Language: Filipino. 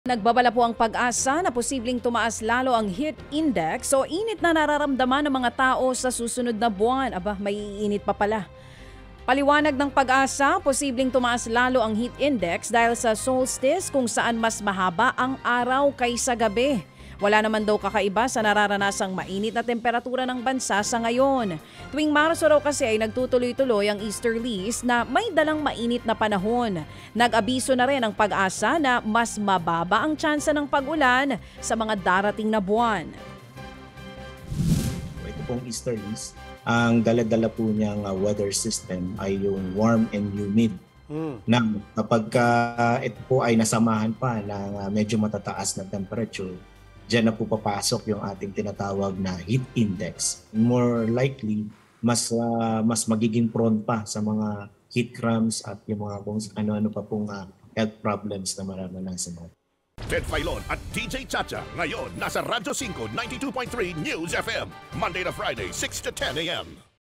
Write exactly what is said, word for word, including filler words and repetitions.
Nagbabala po ang pag-asa na posibleng tumaas lalo ang heat index o init na nararamdaman ng mga tao sa susunod na buwan. Aba, may iinit pa pala. Paliwanag ng pag-asa, posibleng tumaas lalo ang heat index dahil sa solstice kung saan mas mahaba ang araw kaysa gabi. Wala naman daw kakaiba sa nararanasang mainit na temperatura ng bansa sa ngayon. Tuwing Marso raw kasi ay nagtutuloy-tuloy ang easterlies na may dalang mainit na panahon. Nag-abiso na rin ang pag-asa na mas mababa ang tsansa ng pag-ulan sa mga darating na buwan. Ito pong easterlies, ang dala-dala po niyang uh, weather system ay yung warm and humid. Mm. Na kapag uh, ito po ay nasamahan pa ng uh, medyo matataas na temperature, diyan na po papasok yung ating tinatawag na heat index. More likely, mas uh, mas magiging prone pa sa mga heat cramps at yung mga kung ano-ano pa pong uh, health problems na mararanasan mo. Ted Filon at D J Chacha ngayon nasa Radyo five ninety-two point three News F M. Monday to Friday, six to ten a m